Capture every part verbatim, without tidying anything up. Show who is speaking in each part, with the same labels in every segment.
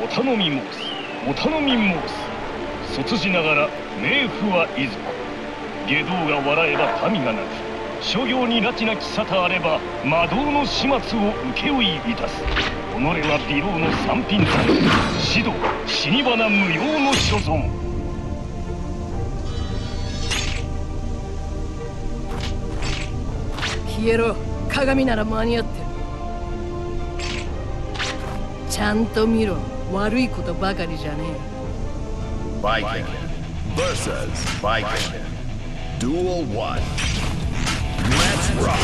Speaker 1: お頼み申す。お頼み申す。卒じながら冥府はいずこ。外道が笑えば民が泣く。諸行に拉致なき沙汰あれば魔道の始末を請負いいたす。己は微老の三品山。指導死に花無用の所存。
Speaker 2: 消えろ。鏡なら間に合ってる。ちゃんと見ろ。悪いことばかりじゃねえ。
Speaker 3: Baiken versus Baiken. Duel one. Let's rock.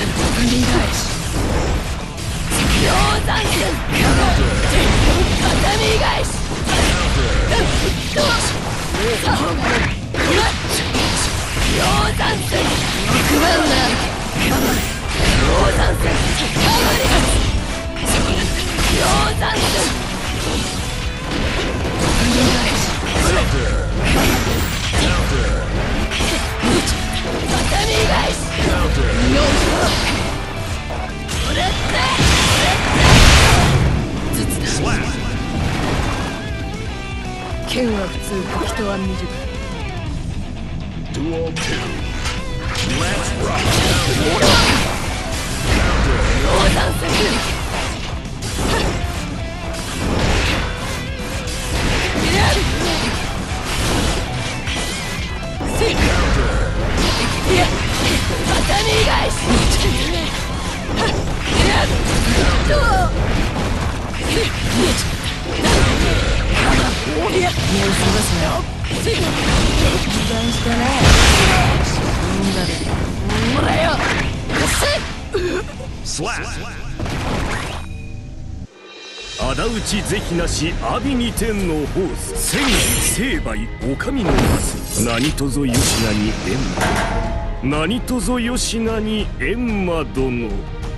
Speaker 2: 鷹山剣。畳返し。鷹山剣。六番な。鷹山剣。鷹山剣。
Speaker 3: Counter. Counter. Counter.
Speaker 2: 剣は普通、人は短い。
Speaker 3: Duel two. Let's rock. Slap.
Speaker 1: 仇討ち是非なし阿炎に天のホース。千里成敗お上の松。何とぞ吉名に閻魔。何とぞ吉名に閻魔殿。